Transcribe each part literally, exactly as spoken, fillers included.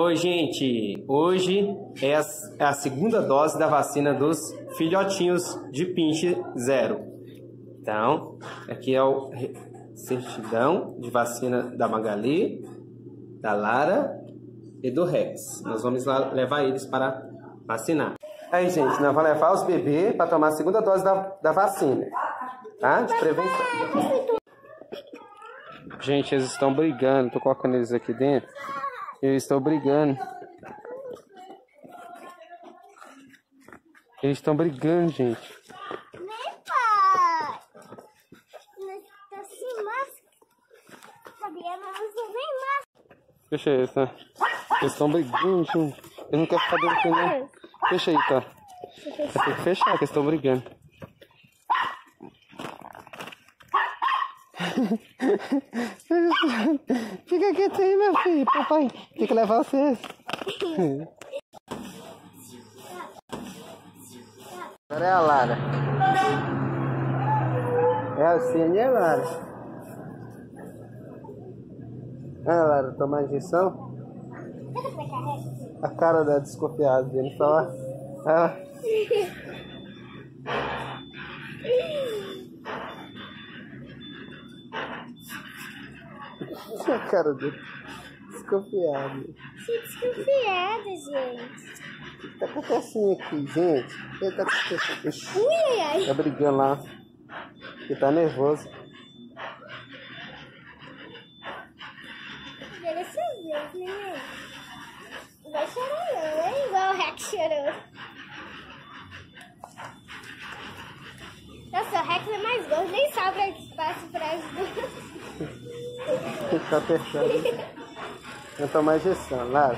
Oi, gente! Hoje é a, é a segunda dose da vacina dos filhotinhos de pinche zero. Então, aqui é o certidão de vacina da Magali, da Lara e do Rex. Nós vamos lá levar eles para vacinar. Aí, gente, nós vamos levar os bebês para tomar a segunda dose da, da vacina, tá? De prevenção. Gente, eles estão brigando. Tô colocando eles aqui dentro. Eles estão brigando. Eles estão brigando, gente. Nem pai. Tá sem máscara. Sabia? Mas não vem máscara. Deixa eles, tá? Eles estão brigando, gente. Eles não querem ficar dentro aqui, não. Deixa aí, tá? Tem que fechar, que eles estão brigando. Fica quieto aí, meu filho. Papai, tem que levar vocês. Agora é a Lara. É assim, né, Lara? Ah, Lara, tomar injeção? A cara da desconfiada dele, só. Ah. A cara dele. Desconfiado. Que desconfiada, gente. O que tá acontecendo aqui, gente? O que tá acontecendo? Ui, ai, ai. Tá brigando lá. Ele tá nervoso. Dessa vez, né? Não vai chorar não, é igual o Rex chorou. Nossa, o Rex é mais gordo, nem sobra espaço para as duas. Tá apertando. Vou tomar injeção, Lara.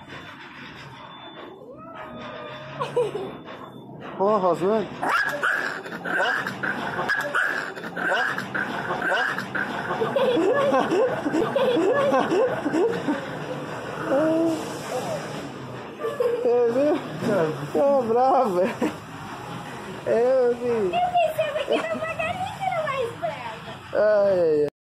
Pô, Rosane. É, viu? Tá brava. É, eu vi. Eu pensava que era uma galinha que era mais brava. Ai, ai, ai.